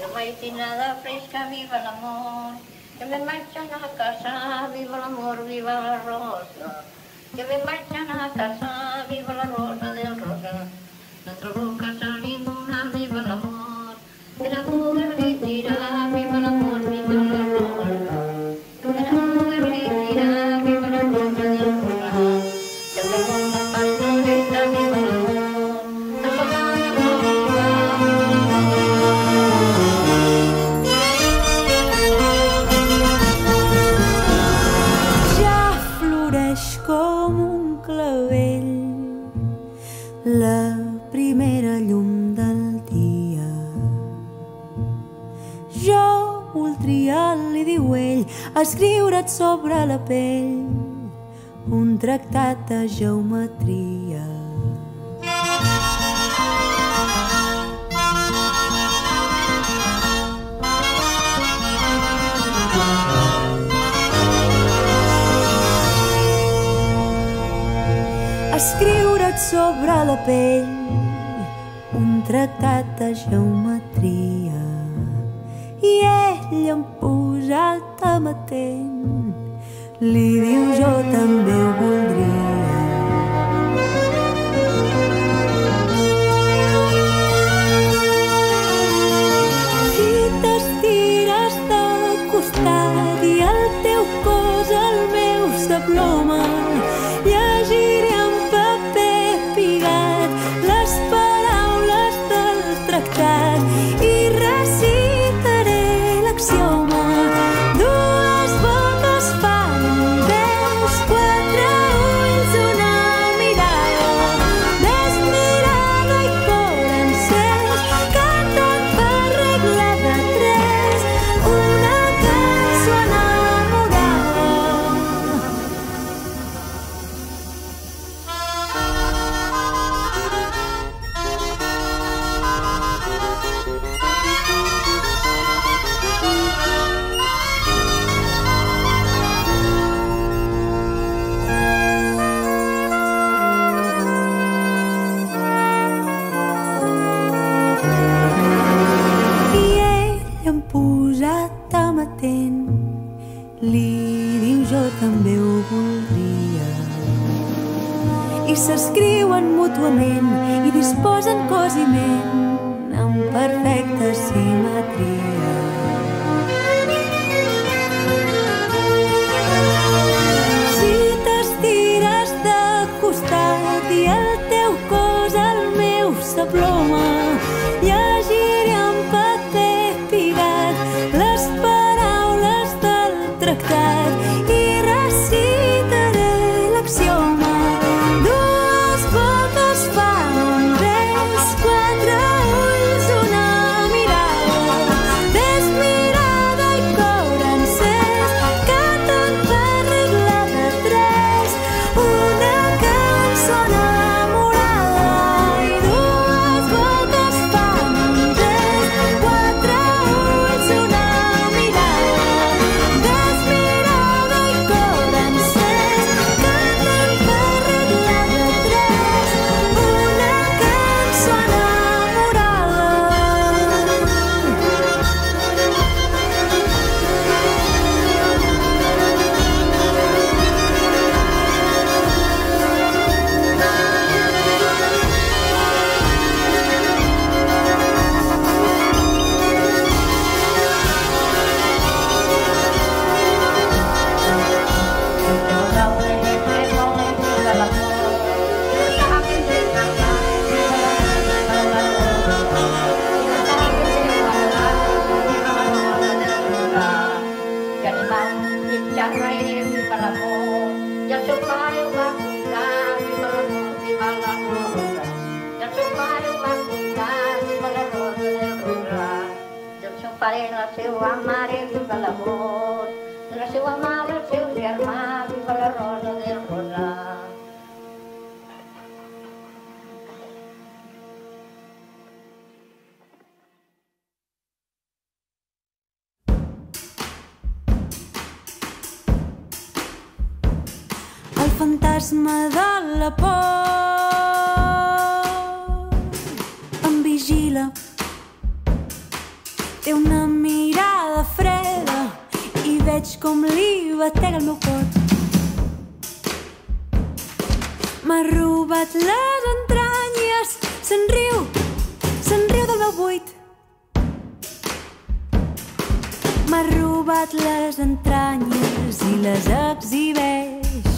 Maitinada fresca, viva el amor. Que me marchan a casa, viva el amor, viva la rosa. Que me marchan a casa, viva la rosa del rosa. No trobo casa ninguna, viva el amor. Que la mujer le tira, viva el amor, viva la rosa. Que la mujer le tira, viva la rosa del rosa. Que el amor la pastoreta, viva el amor. Com un clavell, la primera llum del dia. Jo voldria, li diu ell, escriure't sobre la pell un tractat de geometria. Escriure't sobre la pell un tractat de geometria. I ell, em posat amatent, li diu jo també ho voldria. Si t'estires de costat i el teu cos el meu s'aploma, llegiré en paper pigat les paraules del tractat i recitaré l'axioma. Dues boques fan un bes, quatre ulls, una mirada, desmirada i cor encès, cantant per regla de tres, una cançó enamorada. I ell, em posat amatent, li diu jo també ho voldria. I s'escriuen mútuament i disposen cos i ment en perfecta simetria. Si t'estires de costat i el teu cos el meu s'aploma, llegiré en paper pigat les paraules del tractat i recitaré l'axioma. Dues boques fan un bes, quatre ulls, una mirada, desmirada i cor encès, cantant per regla de tres, una cançó enamorada. I dues boques fan un bes, quatre ulls, una mirada, desmirada i cor encès, cantant per regla de tres, una cançó enamorada. La seva mare, viva l'amor, de la seva mare, el seu germà, viva la rosa del rosa. El fantasma de la por em vigila Té una mirada freda i veig com li batega el meu cor. M'ha robat les entranyes, se'n riu del meu buit. M'ha robat les entranyes i les exhibeix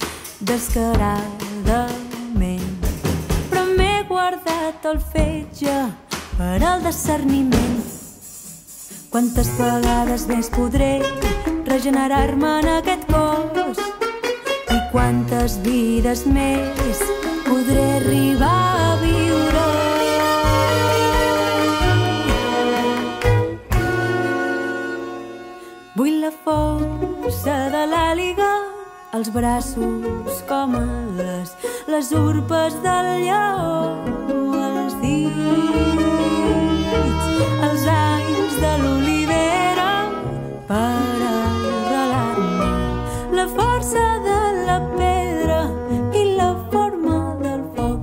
descaradament. Però m'he guardat el fetge per al discerniment. Quantes vegades més podré regenerar-me en aquest cos? I quantes vides més podré arribar a viure? Vull la força de l'àliga, els braços com ales, les urpes del lleó, els dits, els anys de l'olivera per arrelar-me, la força de la pedra i la forma del foc.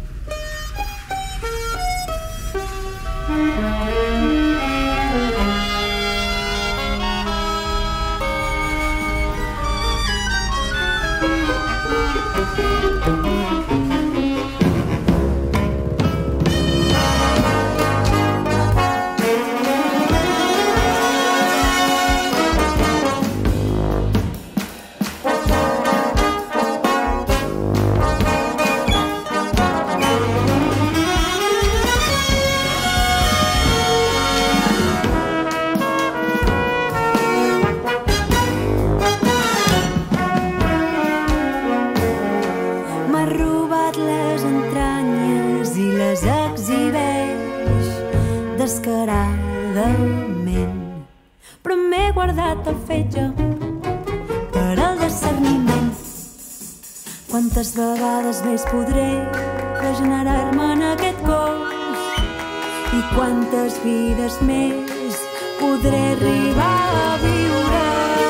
Descaradament, però m'he guardat el fetge per al discerniment. Quantes vegades més podré regenerar-me en aquest cos? I quantes vides més podré arribar a viure?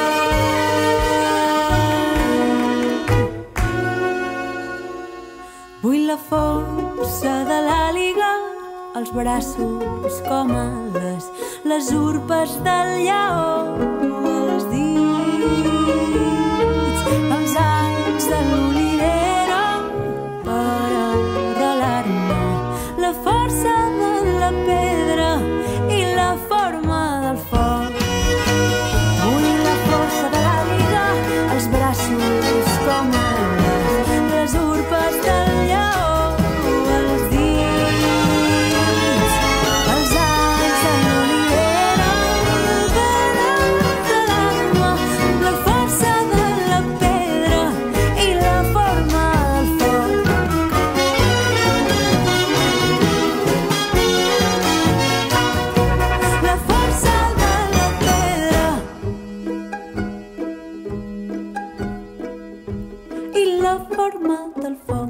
Vull la força de l'àliga, els braços com ales, les urpes del lleó, els dits, els anys de l'olivera per arrelar-me, la força de la pedra i la forma del foc. Vull la força de l'àliga, els braços com ales, les urpes del lleó, els dits, la força de la pedra i la forma del foc. La força de la pedra i la forma del foc.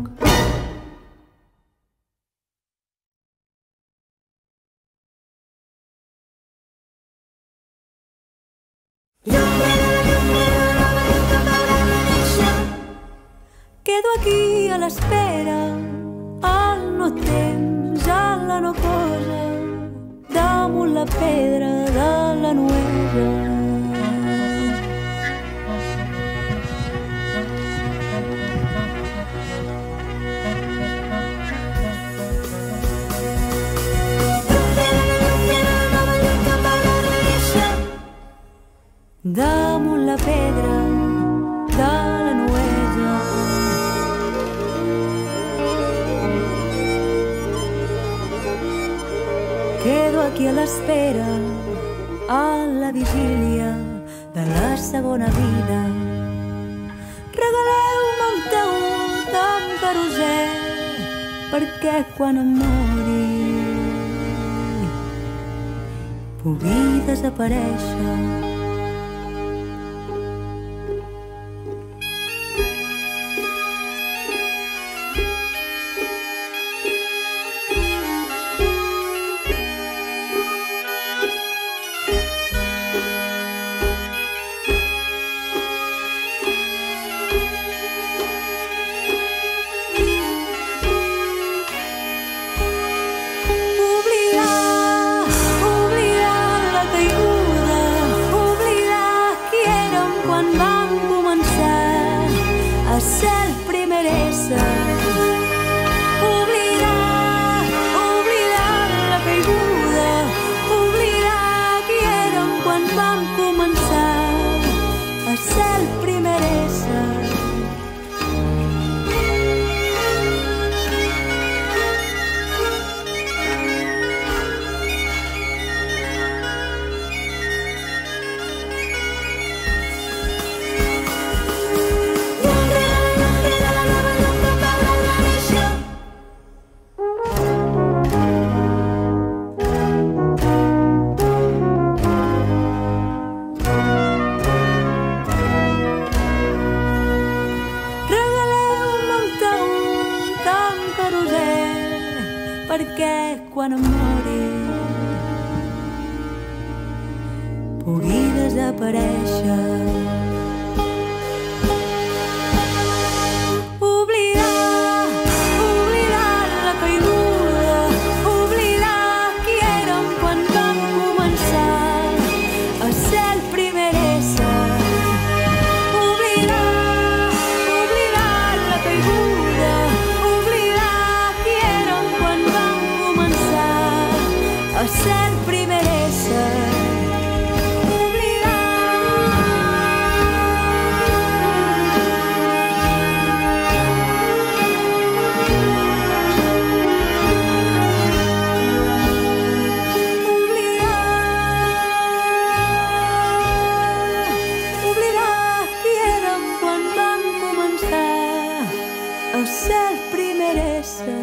Quedo aquí a l'espera, al no temps, a la no cosa, damunt la pedra de la nuesa. Damunt la pedra de la nuesa. Quedo aquí a l'espera, a la vigília de la segona vida. Regaleu-me un taüt amb querosè, perquè quan em mori pugui desaparèixer. Oblidar quan vam començar a ser el primer ésser. Oblidar la caiguda, oblidar qui érem quan vam començar a ser el primer ésser. Perquè quan em mori pugui desaparèixer. Oblidar la caiguda, oblidar qui érem quan vam començar a ser el primer ésser. Oblidar la caiguda, a ser el primer ésser. Oblidar qui érem quan vam començar a ser el primer ésser.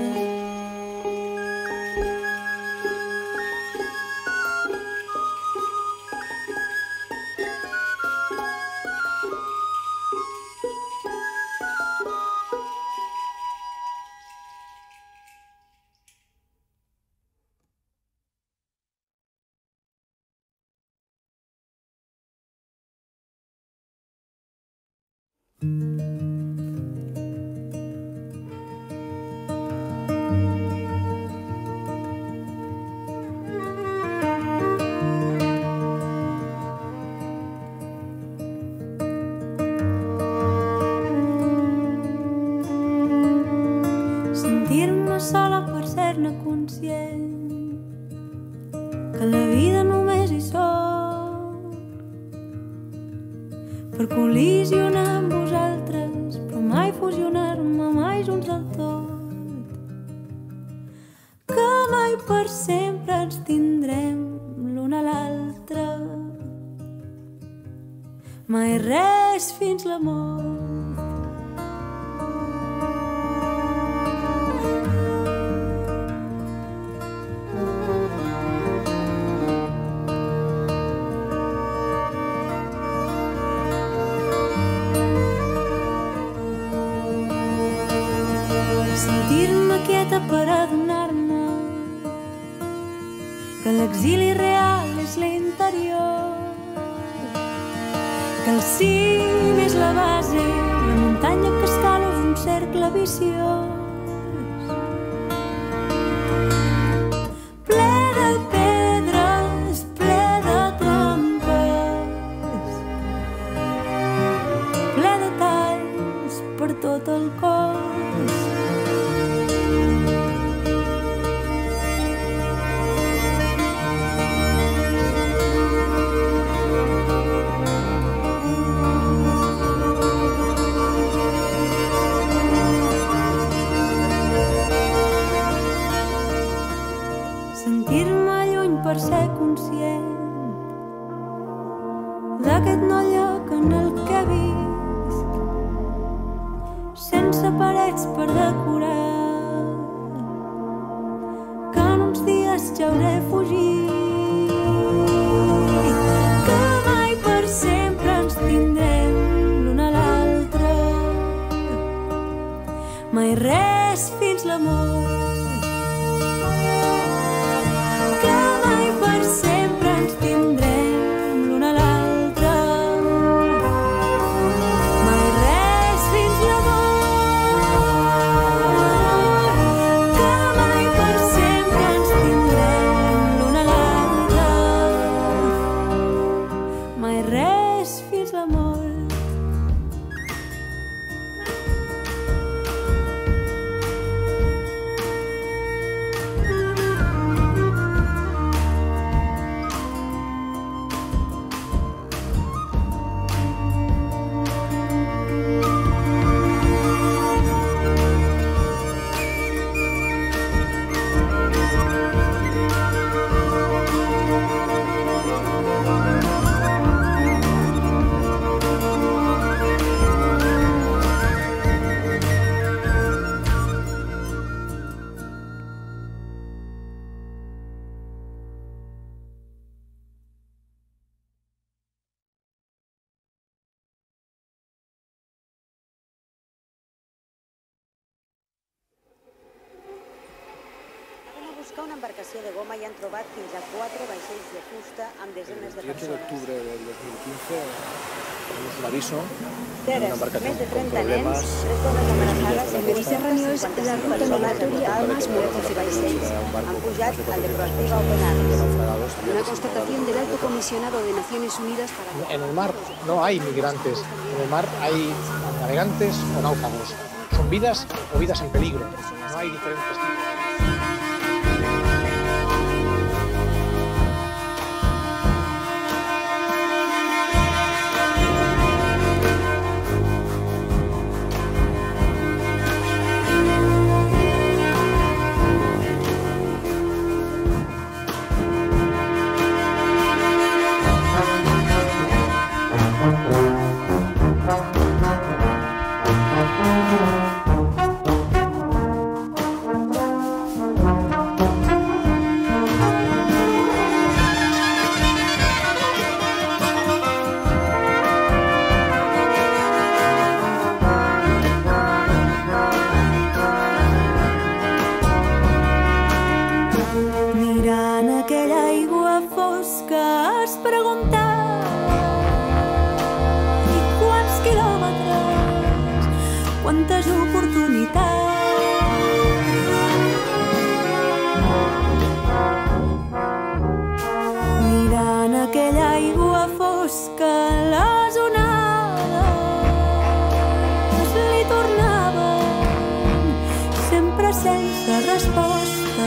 Sentir-me sola per ser-ne conscient que la vida només hi sóc per col·lisionar amb vosaltres, però mai fusionar-me, mai junts del tot, que mai per sempre ens tindrem l'un a l'altre, mai res fins la mort. Sentir-me quieta per adonar-me que l'exili real és l'interior, que el cim és la base, la muntanya que escalo és un cercle viciós, ple de pedres, ple de trampes, ple de talls per tot el cos. Sentir-me lluny per ser conscient d'aquest nou lloc en el que visc, sense parets per decorar, que en uns dies ja hauré fugit, que mai per sempre ens tindrem l'un a l'altre, mai res fins la mort. Mai res fins la mort. buscar una embarcació de goma i han trobat fins a 4 vaixells de fusta amb desenes de El 18 de persones. octubre del 2015 tenemos un aviso de Teres, una embarcación més de con 30 nens, problemas. 3 dones embarassades i El Mediterráneo és la ruta migratoria a más muertos y vaixells. Han pujat al de Proactiva Open Arms. Una constatación del Alto Comisionado de Naciones Unidas para... En el mar no hay migrantes, en el mar hay navegantes o náufragos. Son vidas o vidas en peligro. No hay diferentes tipos. Mirant aquella aigua fosca has preguntat i quants quilòmetres, quantes oportunitats. Mirant aquella aigua fosca les onades li tornaven sempre sense resposta.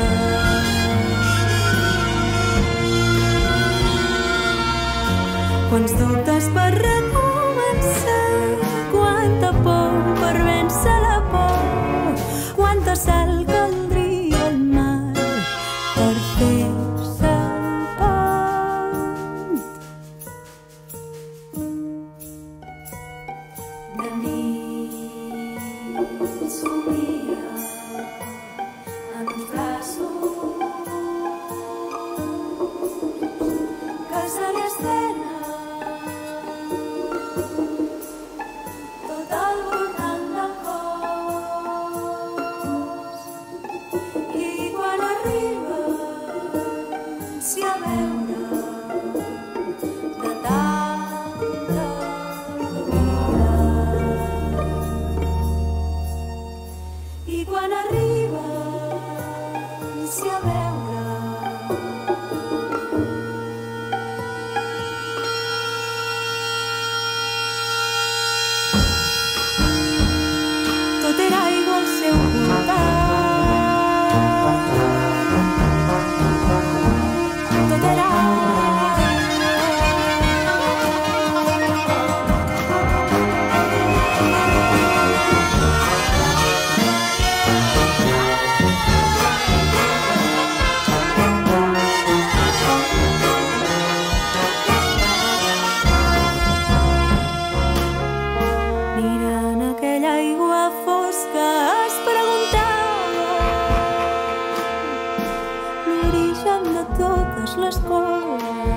Quants dubtes per recomençar, quanta por per vèncer la por, quanta sal caldria al mar per fer-se pont. De nit somia en uns braços que se li estenen tot al voltant del cos, i quan arriba s'hi a veure de tanta vida. I quan arriba s'hi a veure tot era aigua al seu voltant. Tot era mirant aquella aigua fosca es preguntava l'origen de totes les coses.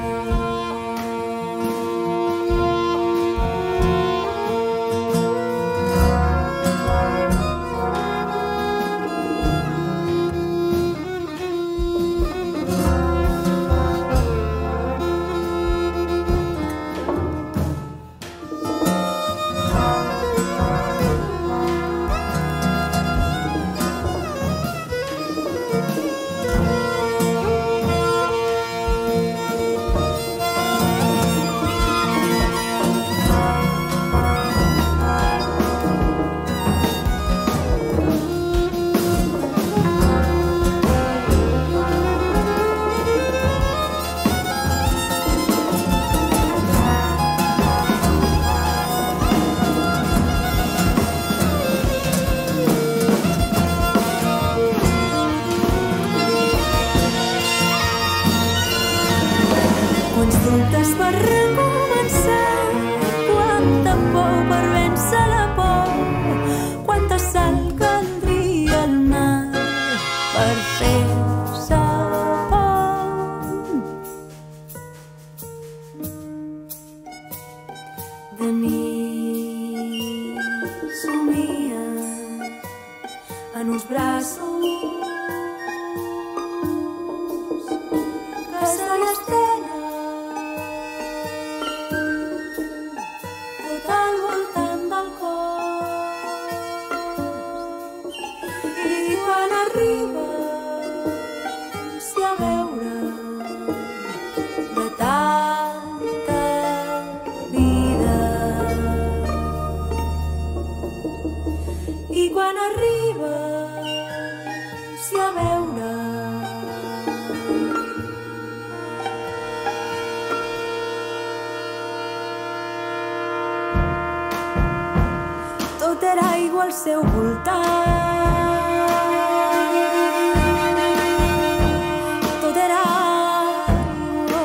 Quants dubtes per recomençar, quanta por per vèncer la por, quanta sal caldria al mar per fer-se pont. De nit somia en uns braços l'estrena, tot al voltant del cos, i quan arribes a veure de tanta vida, i quan arribes a veure tot era aigua al seu voltant, tot era aigua,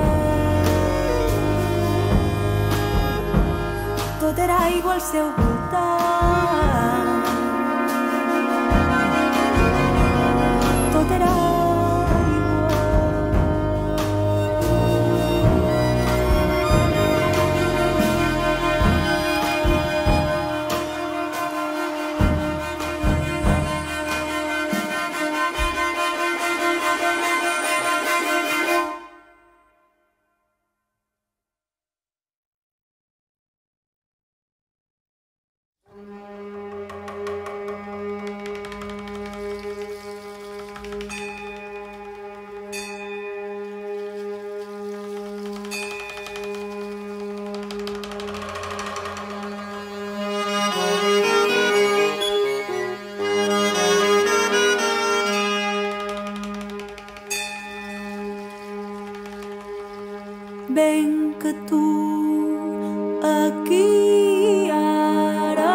tot era aigua al seu voltant, tot era aigua. Ben que tu aquí ara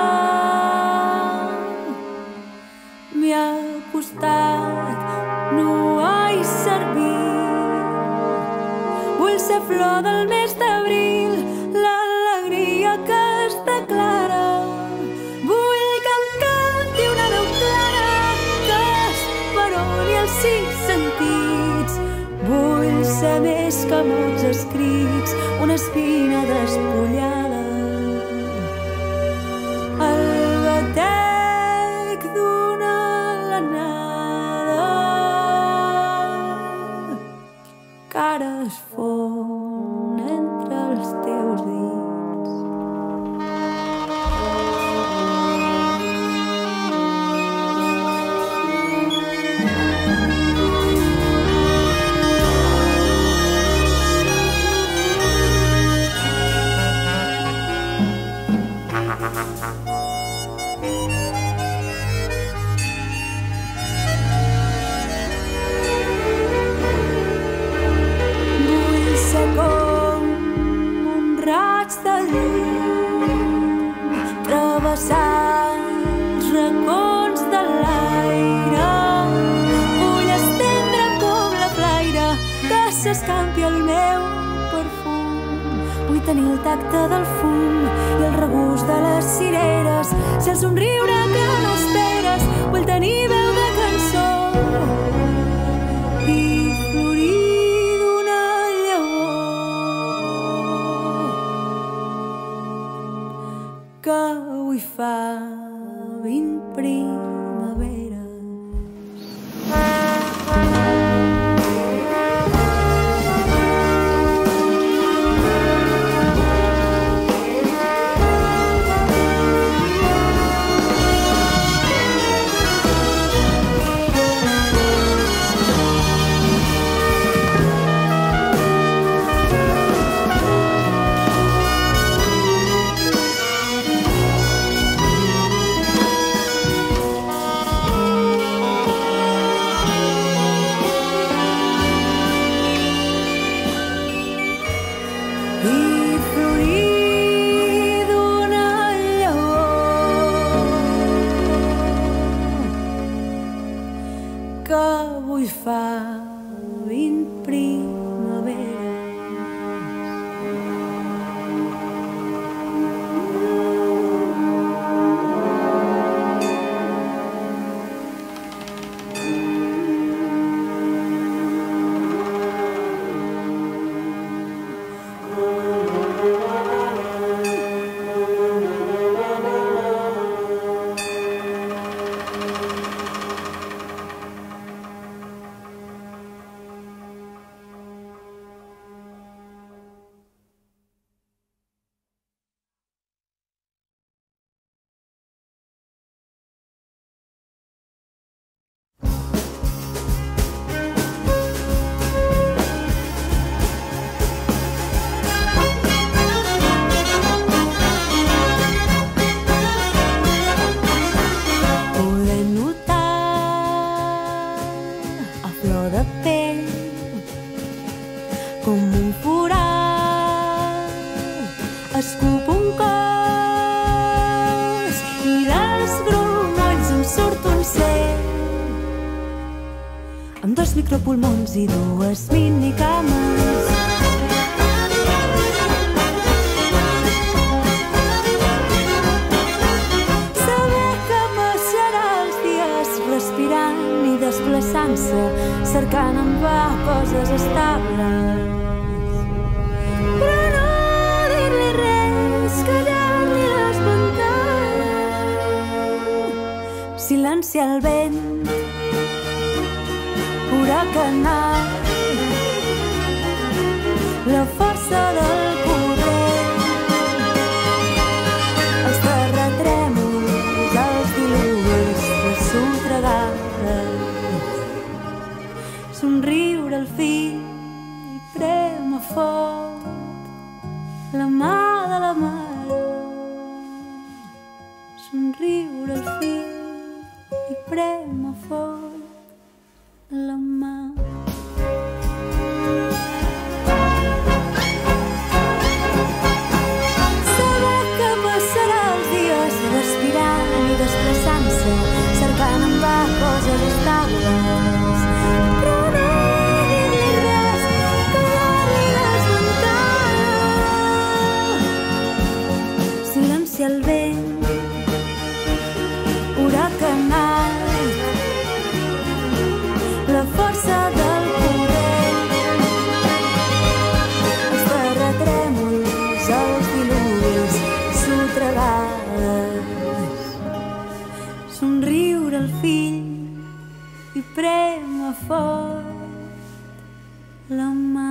m'hi ha costat, no he servit. Vull ser flor del mes d'abril, l'alegria que es declara. Vull que em canti una veu clara que esperoni els 5 sentits. Vull ser més que molts escrits, una espina despullada, el batec d'una alenada que ara es fon entre els teus dits. Travessant els racons de l'aire, vull estendre com la flaire que s'escampi el meu perfum. Vull tenir el tacte del fum i el regust de les cireres, ser el somriure que no esperes. Vull tenir veu de cançó i florir d'una llavor que avui fa 20 primaveres. flor de pell, com un forat, escup un cos i dels grumolls em surt un cel, amb 2 micropulmons i 2 minicames. Respirant i desplaçant-se, cercant en va coses estables. Però no dir-li res, callar-li les pantalles. Silenci al vent, huracanat, la força del corrent, els terratrèmols, els diluvis sotragades, somriure al fill i prema fort la mà de la mare, somriure al fill i prema fort la mà. Saber que passarà els dies respirant i desplaçant-se, cercant en va coses estables, però no dir-li res, callar-li les pantalles. Silenci al vent, huracanat, la força del corrent, els terratrèmols, els diluvis sotragades, somriure al fill i prema fort la mà.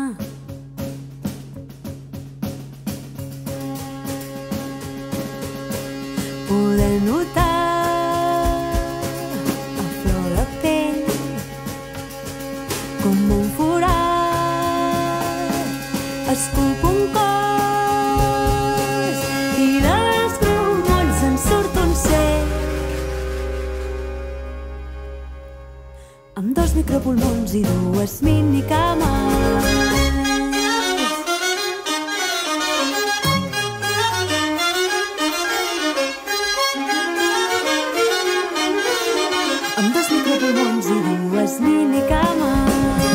Poder notar a flor de pell, com un forat, escup un cos i dels grumolls en surt un cel, amb 2 micropulmons i 2 minicames. Amb 2 micropulmons i 2 minicames.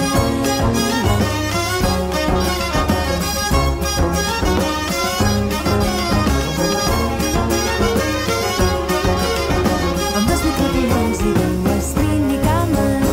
Amb 2 micropulmons i 2 minicames.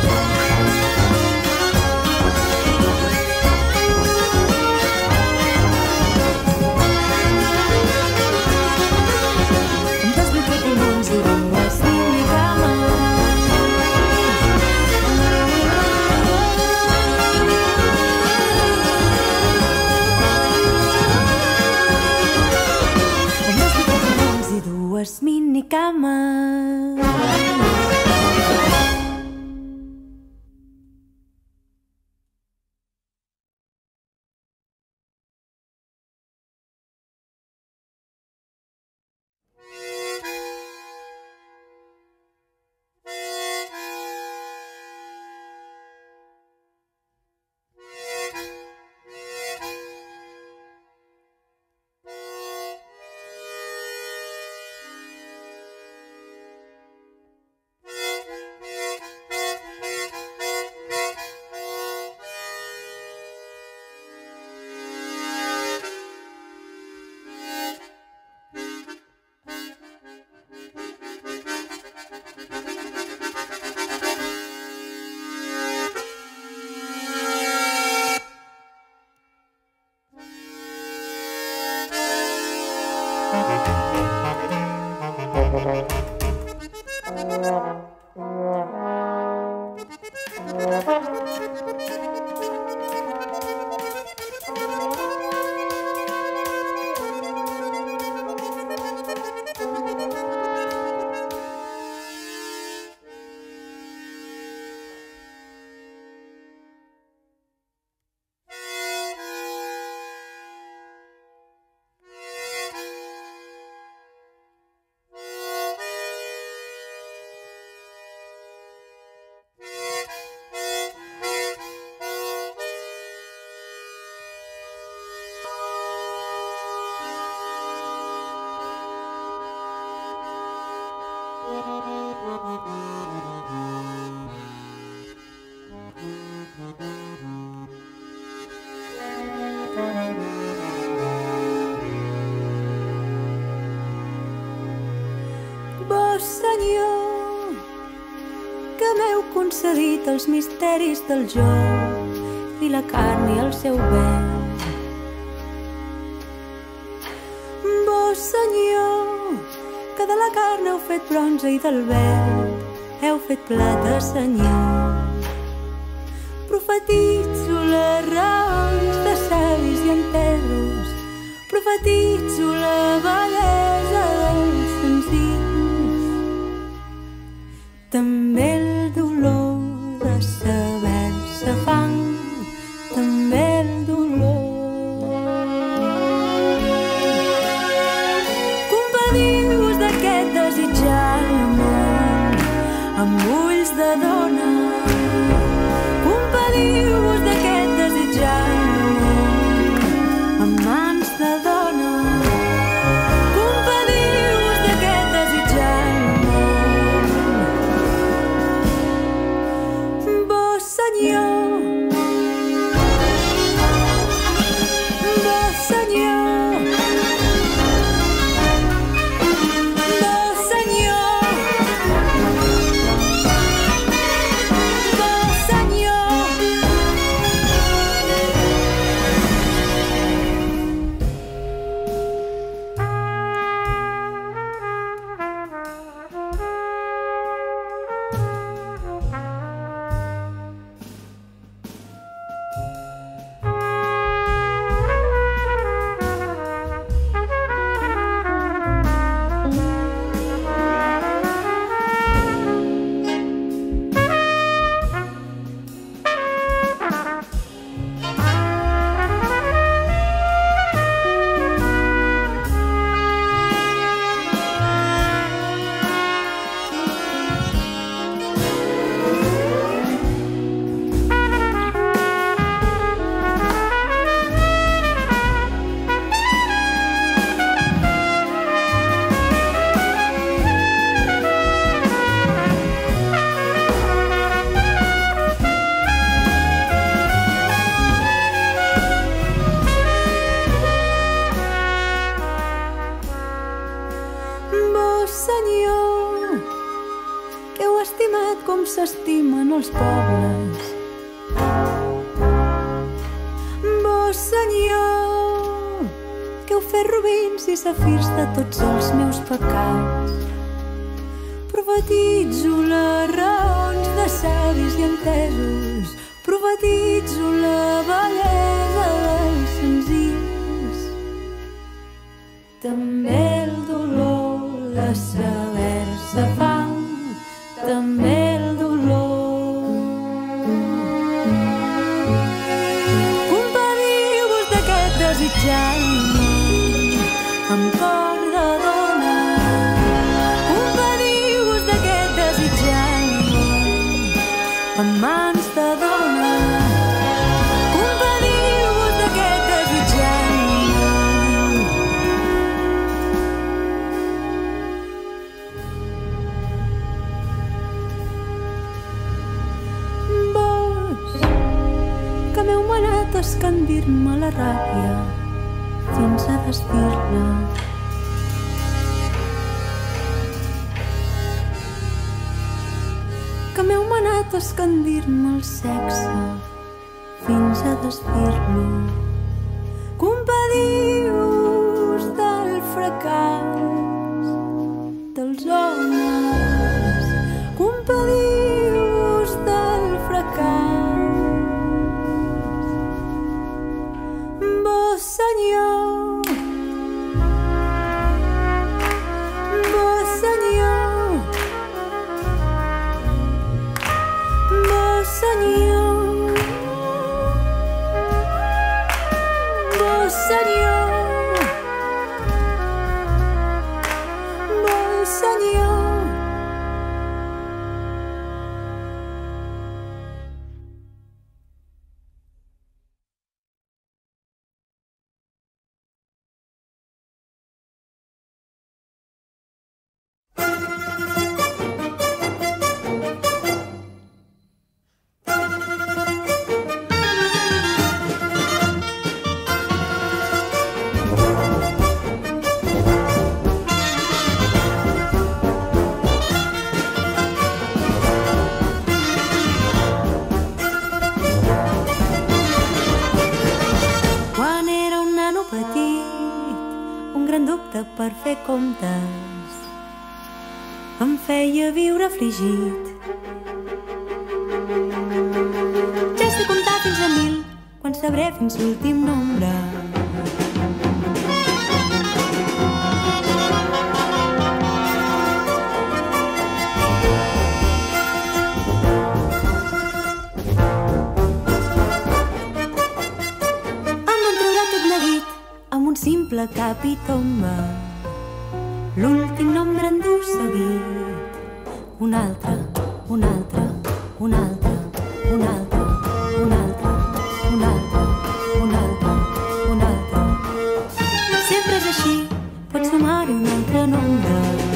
Minicames. Vos, Senyor, que m'heu concedit els misteris del joc i la carn i el seu vel. Vos, Senyor, que de la carn heu fet bronze i del vel heu fet plata, Senyor. Profetitzo les raons de savis i entesos, profetitzo la bellesa dels senzills, també el dolor de saber-se fang, també el dolor. Compadiu-vos d'aquest desitjar el món amb ulls de dona. Compadiu-vos d'aquest desitjar el món amb mans de dona. Compadiu-vos d'aquest desitjar el món. Vos, Senyor, vos, Senyor, vos, Senyor, vos, Senyor. Vos, Senyor, que heu estimat com s'estimen els pobles. Vos, Senyor, que heu fet rubins i safirs de tots els meus pecats. Profetitzo les raons de savis i entesos, profetitzo la bellesa dels senzills, també el dolor de saber-se fang, també el dolor. Compadiu-vos d'aquest desitjar el món amb cor de dona. Compadiu-vos d'aquest desitjar el món amb mans de dona. Compadiu-vos d'aquest desitjar el món. Vos, que m'heu manat a escandir-me la ràbia fins a desdir-la. Que m'heu manat a escandir-me el sexe fins a desdir-lo. Compadiu-vos del fracàs dels homes. Compadiu-vos del fracàs. Vos, Senyor, vos, Senyor, vos, Senyor, vos, Senyor. comptes em feia viure afligit. Ja sé comptar fins a 1000, quan sabré fins l'últim nombre. Amb un simple cap i tomba, l'últim nombre endú seguit. Un altre, un altre, un altre, un altre, un altre, un altre, un altre, un altre. Sempre és així, pots sumar-hi un altre nombre.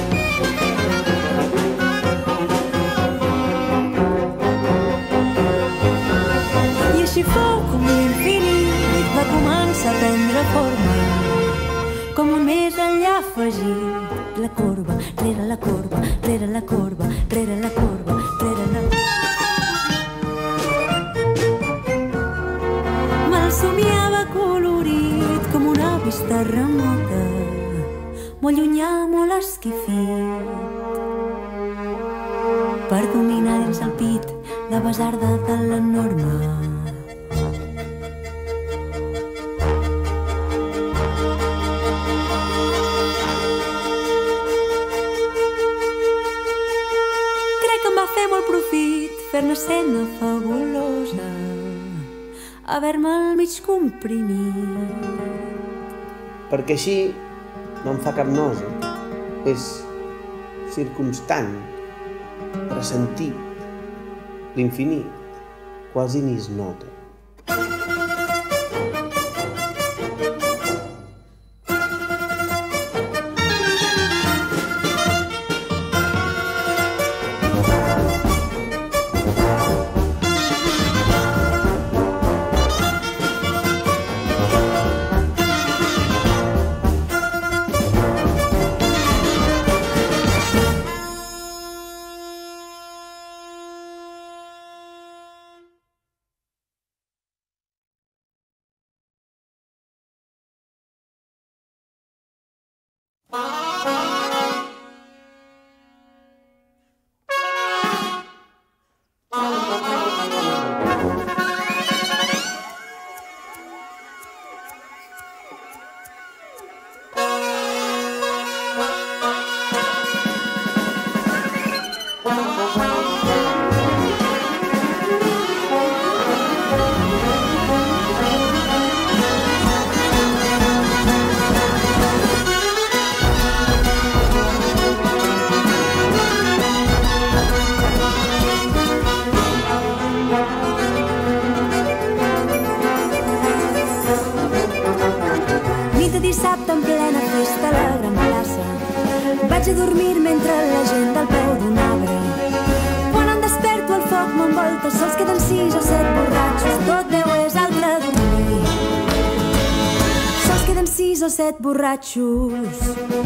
I així fou com l'infinit va començar a prendre forma, com un més enllà afegit. La corba, rere la corba, rere la corba, rere la corba, rere la... Me'l somiava colorit com una vista remota, molt llunyà, molt esquifit, per dominar dins el pit la basarda de la norma. Fer-ne escena fabulosa, haver-me al mig comprimit. Perquè així no em fa cap nosa, és circumstant, pressentit, l'infinit, quasi ni es nota. Dissabte en plena festa a la gran plaça, vaig a dormir mentre la gent al peu d'un arbre. Quan em desperto el foc m'envolta, sols queden 6 o 7 borratxos, tot deu és altre dormir. Sols queden 6 o 7 borratxos.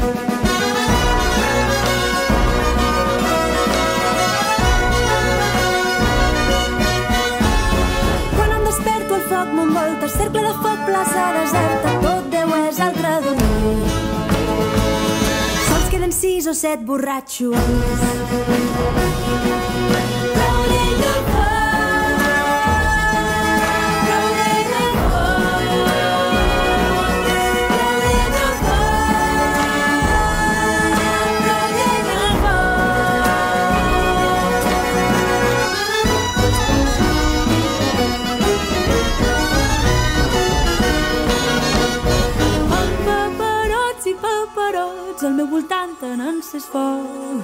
Quan em desperto el foc m'envolta, cercle de foc, plaça deserta, tot deu és altre dormir. Sols queden 6 o 7 borratxos. Al meu voltant en encès foc.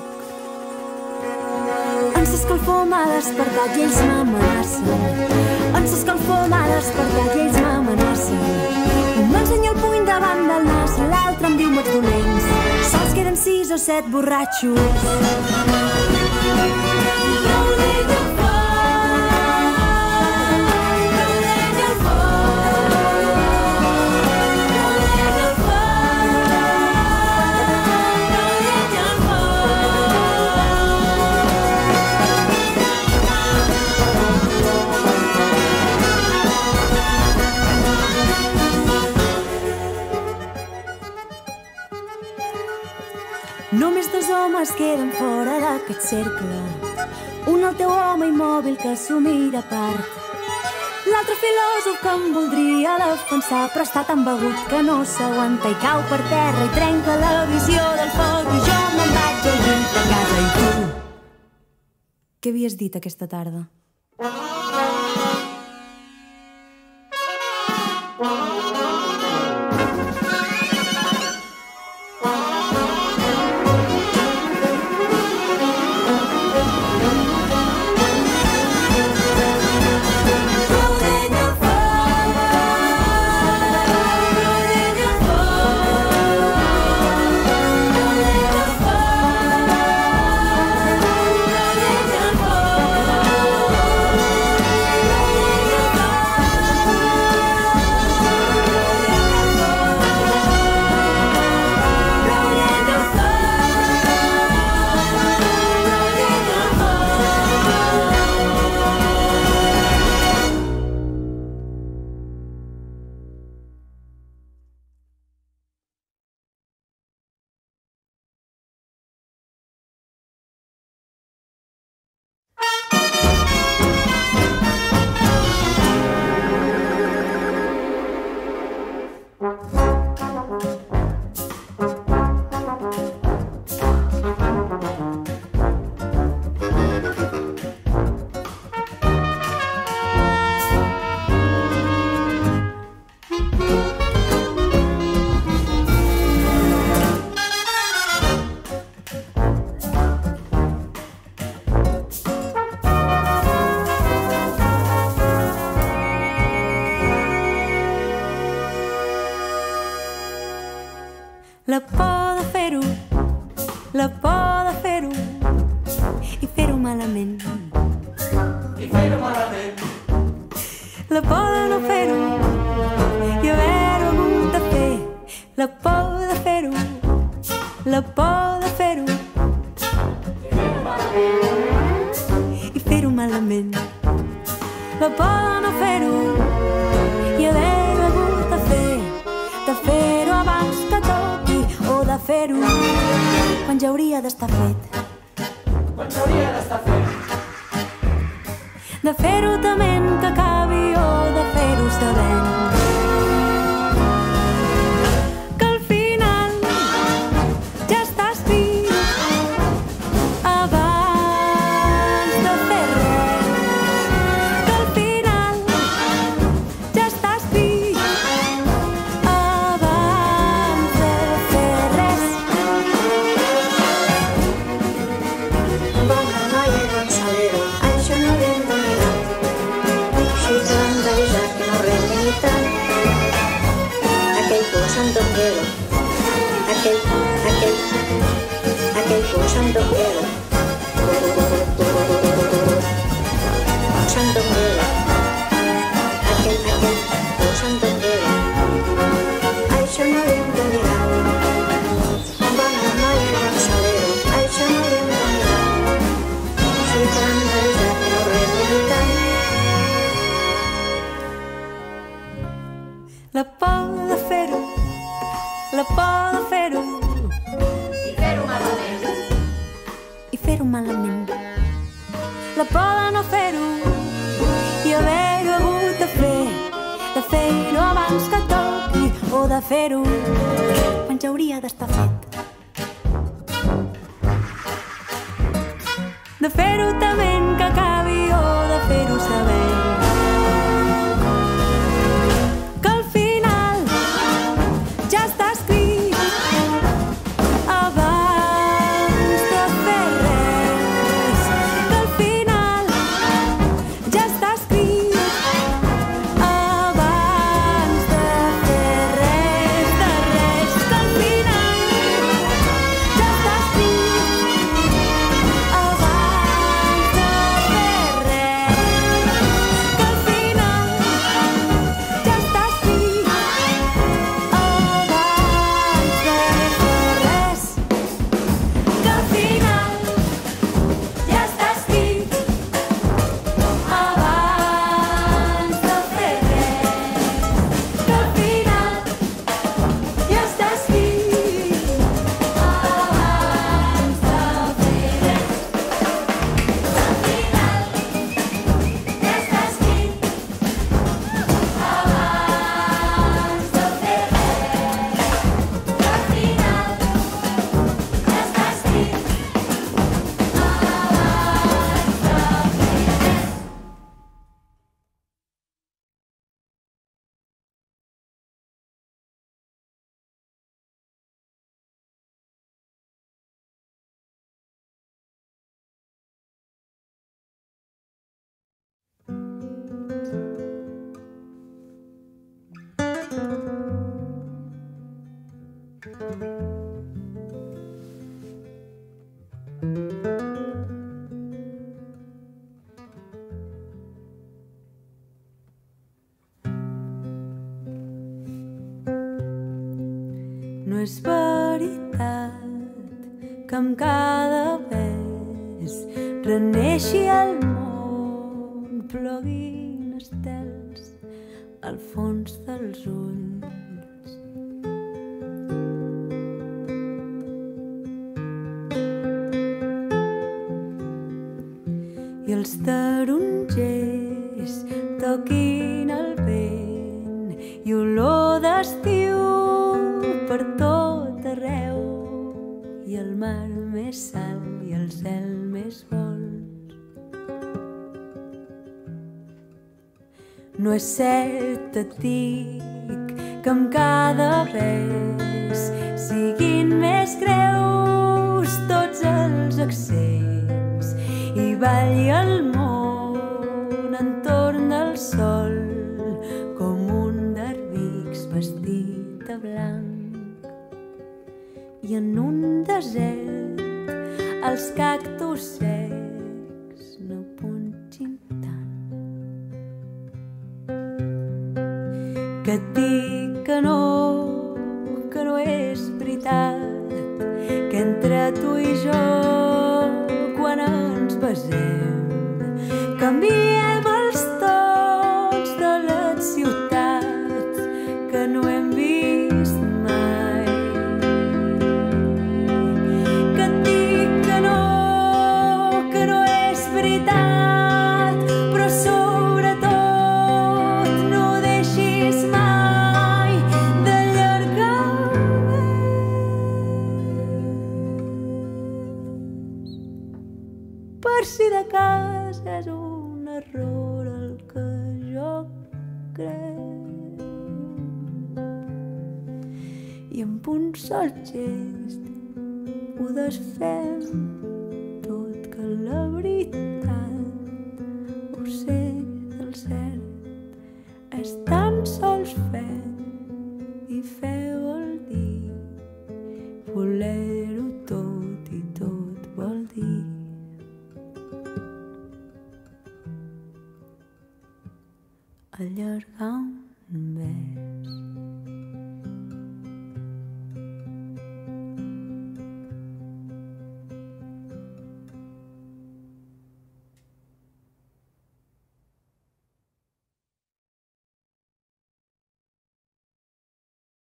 Encès escalfor m'ha despertat i ells m'amenacen. Encès escalfor m'ha despertat i ells m'amenacen. Un m'ensenya el puny davant del nas, l'altre em diu mots dolents. Sols queden 6 o 7 borratxos. homes queden fora d'aquest cercle. Un el teu home immòbil que s'ho mira a part. L'altre filòsof que em voldria defensar, però està tan begut que no s'aguanta i cau per terra i trenca la visió del foc. I jo me'n vaig al llit a casa. I tu? Què havies dit aquesta tarda? La por de fer-ho, la por de fer-ho i fer-ho malament. I fer-ho malament. La por de no fer-ho i haver-ho hagut de fer. La por de fer-ho, la por de fer-ho i fer-ho malament. La por de no fer-ho i haver-ho hagut de fer-ho abans que toqui, o de fer-ho quan ja hauria d'estar fet. Quan ja hauria d'estar fet. De fer-ho tement que acabi o de fer-ho sabent que al final ja està escrit abans de fer res. Que al final ja està escrit abans de fer res. Bona noia i bon salero, això no l'hem de mirar. Si t'han d'avisar que no renyi ni tant. Aquell pues andonguero, aquell pues andonguero, sandonguero, aquell pues andonguero, això no l'hem de mirar. Bona noia i bon salero, això no l'hem de mirar. Si t'han d'avisar que no renyi ni tant. La por de fer-ho, la por de fer-ho I fer-ho malament. i fer-ho malament. La por de no fer-ho i haver-ho hagut de fer-ho abans que toqui, o de fer-ho quan ja hauria d'estar fet. De fer-ho tement que acabi o de fer-ho sabent que al final ja està escrit abans de fer res. Que al final ja està escrit abans de fer res, de res. Que al final ja està escrit abans de fer res. No és veritat que amb cada bes reneixi el món, ploguin estels al fons dels ulls. I els tarongers toquin el vent i olor d'estiu per tot arreu, i el mar més alt i el cel més bols. No és cert, et dic, que amb cada bes siguin més greus tots els accents i balli el món entorn del sol com un d'arbics vestit de blanc. I en un desert els cactus secs no punxin tant. Que et dic que no és veritat, que entre tu i jo quan ens besem canviem els tons de les ciutats que no hem vist mai. Que et dic que no és veritat, però sobretot no deixis mai d'allargar més. Per si de cas és un error el que jo crec, i amb un sol gest ho desfem tot, que la veritat, ho sé del cert, és tan sols fe, i fe vol dir voler-ho tot, i tot vol dir allargar